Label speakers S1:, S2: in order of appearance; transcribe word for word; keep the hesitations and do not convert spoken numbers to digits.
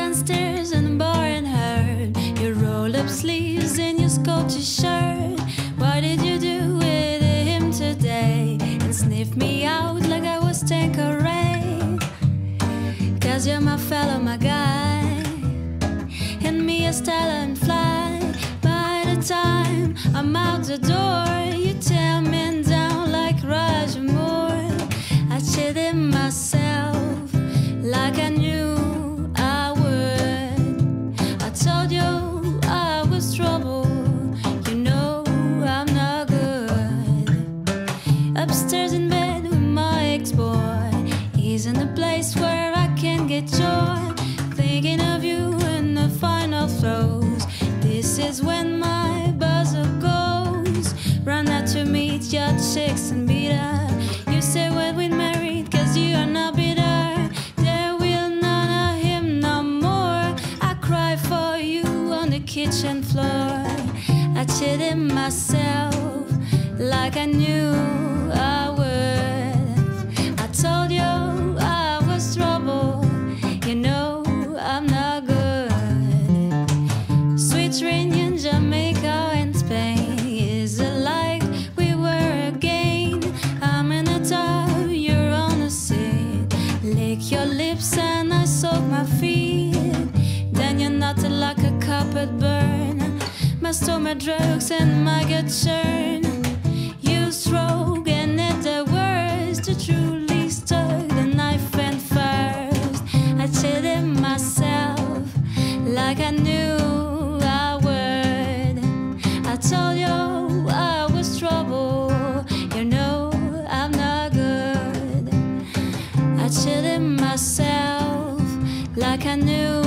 S1: downstairs in the bar and heard your roll-up sleeves in your Scottish shirt. What did you do with him today? And sniff me out like I was Tanqueray. Cause you're my fellow, my guy. Hand me a style and fly. By the time I'm out the door, you tear me down like Roger Moore. I cheated myself like I knew I would. I told you I was trouble. You know I'm not good. Upstairs in bed with my ex-boy. He's in the place where I can get joy. Thinking of you in the final throes. This is when my buzzer goes. Run out to meet your chicks and beat her. You say when we married, cause you are not bitter. There will none of him no more. I cry for you on the kitchen floor. I cheated myself like I knew I would. I told you I was trouble. You know I'm not good. Sweet reunion, Jamaica and Spain. Is it like we were again? I'm in the tub, you're on the seat. Lick your lips and I soak my feet. Then you're knotted like a carpet burn. My stomach drugs and my gut churn. You stroke and at the worst, to truly stuck the knife and first. I cheated myself like I knew I would. I told you I was trouble. You know I'm not good. I cheated myself like I knew